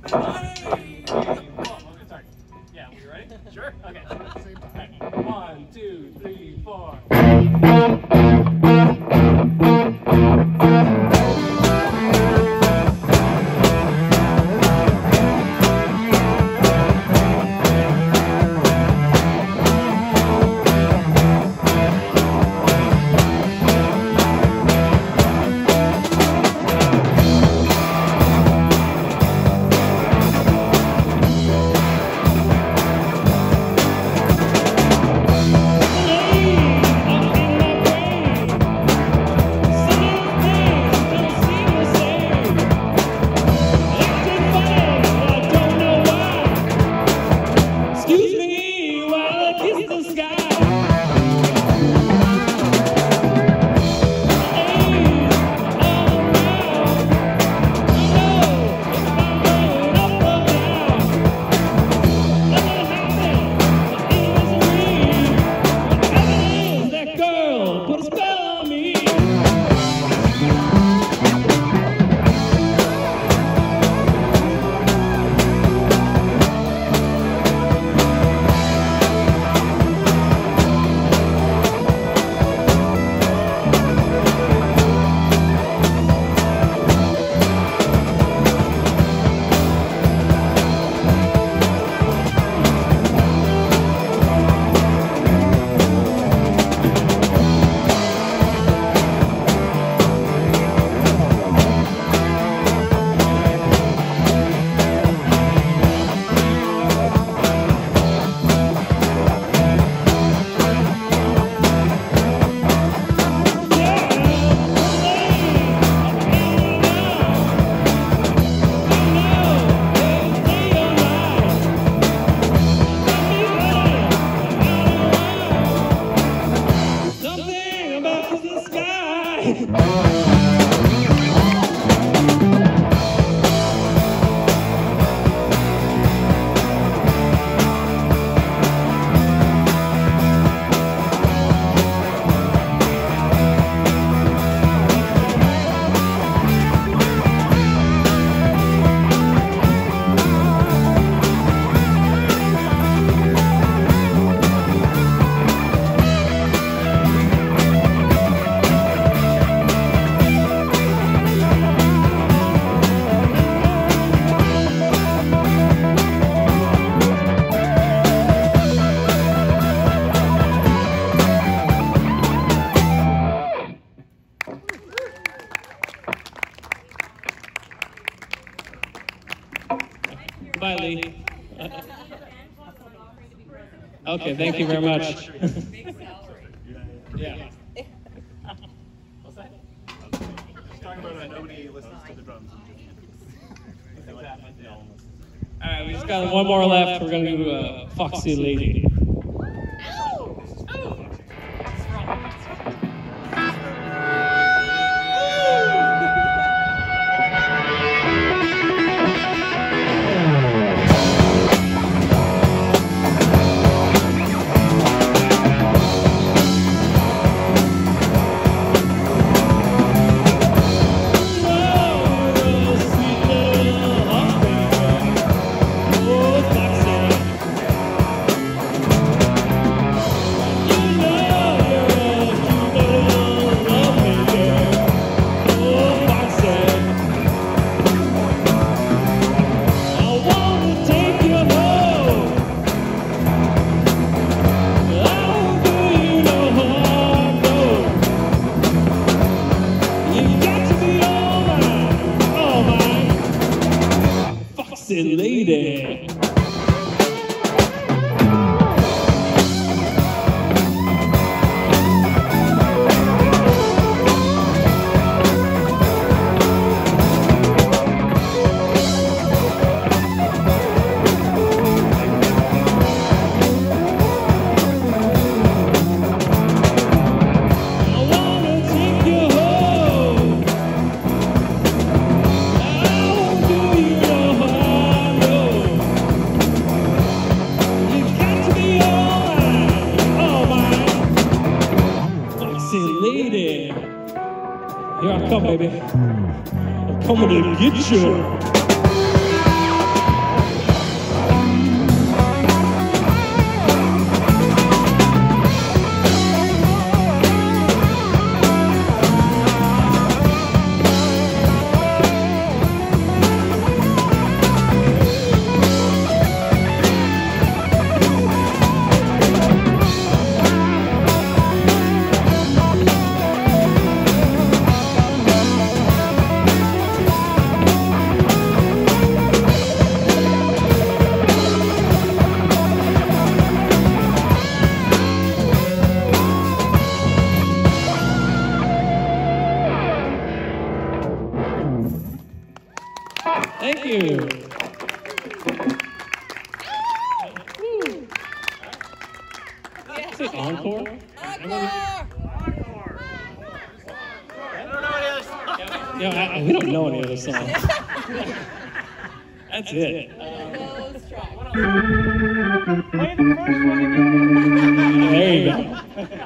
Sorry. Yeah, we ready? Sure. Okay. Right. 1, 2, 3, 4. Bye, Lee. Okay, thank you very much. Yeah. What's that? Just talking about nobody listens to the drums. All right, we just got one more left. We're going to do Foxy Lady. Lady. Lady, here I come, baby. I'm coming to get you. Thank you. Is it encore? Yeah, we don't know any other songs. That's it. There you go.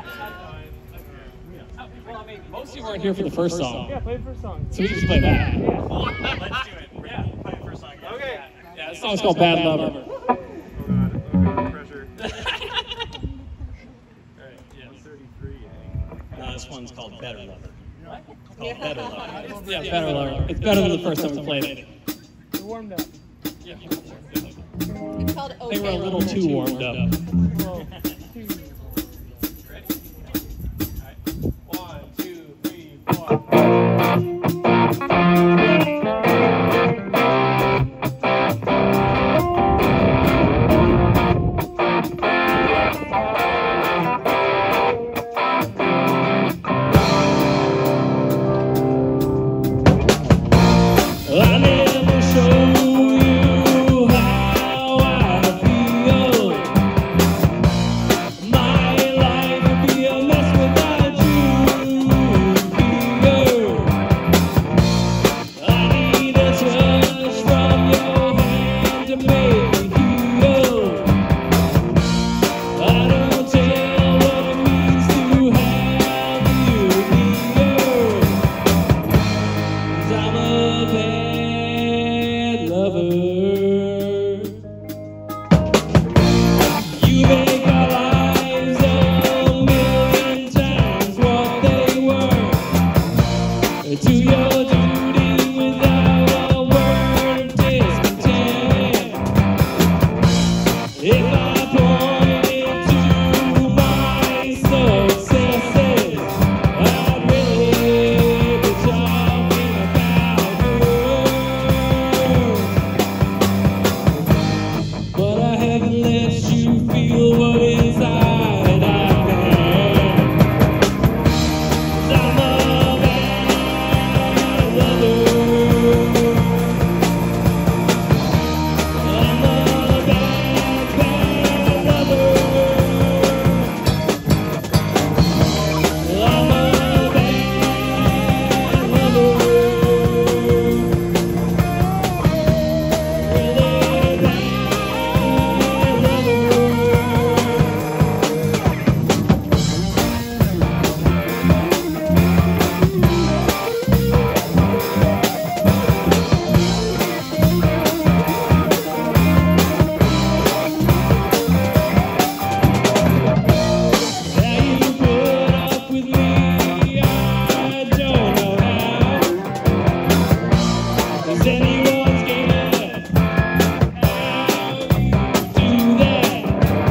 Most of you weren't here for the first song. Yeah, play the first song. So we just play that. Let's do it. Yeah, play the first song. Okay. Yeah, this song's called Bad Lover. Pressure. Alright, yeah, 33. No, this one's called Better Lover. What? It's called Better Lover. Yeah, Better Lover. It's better than the first time we played it. We're warmed up. Yeah. It's called I think we're a little too warmed up. Well, ready? Alright. 1, 2, 3, 4. I never show you how I feel. My life would be a mess without you here. I need a touch from your hand to make me feel. I don't tell what it means to have you here. 'Cause I'm a bad lover. You make our lives a million times what they were. To your duty without a word of discontent. If I pointed to my successes, I'd really be talking about you. But I haven't let you feel what inside I can. 'Cause I'm a bad lover. I'm a bad, bad lover. I'm a bad lover. Really bad lover. How you put up with me, I don't know how. 'Cause anyone's game at how you do that.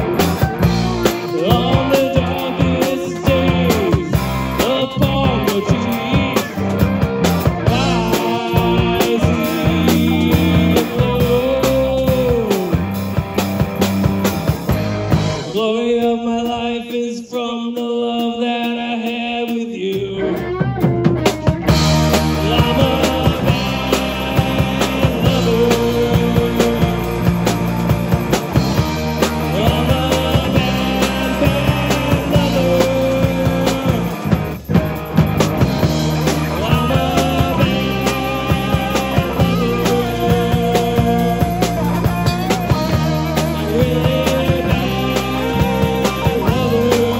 On the darkest days upon your cheek, I see a glow. The glory of my life is from the love that I have with you. I'm a bad lover. I'm a bad, bad lover. I'm a bad lover. Really bad lover.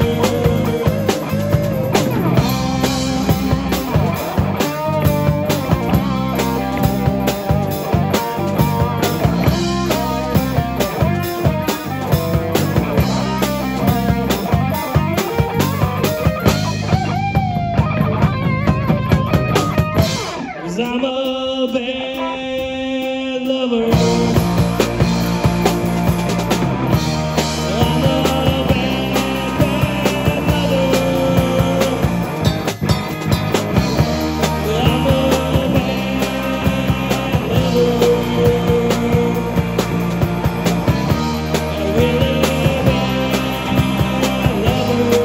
Cause I'm a bad lover. I'm a bad, bad lover. I'm a bad lover. A really bad lover.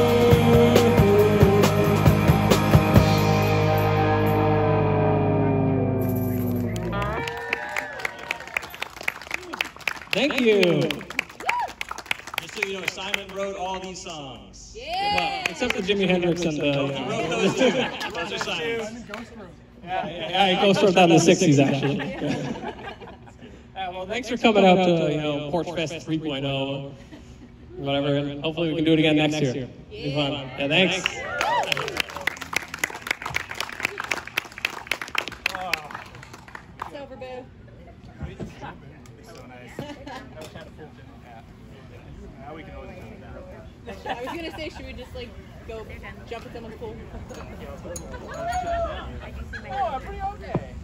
Thank you. Just so you know, Simon wrote all these songs. Yeah. Except for Jimi Hendrix and He wrote those too. Those are Simon's. Yeah, it goes from down in the 60s, actually. Well, thanks for coming out to, Porch Fest 3.0, whatever, and hopefully we can do it again next year. Be fun. Yeah, thanks. It's over, boo. So nice. Now we can always do it now. I was gonna say, should we just like go jump in someone's pool? Oh, I'm pretty okay.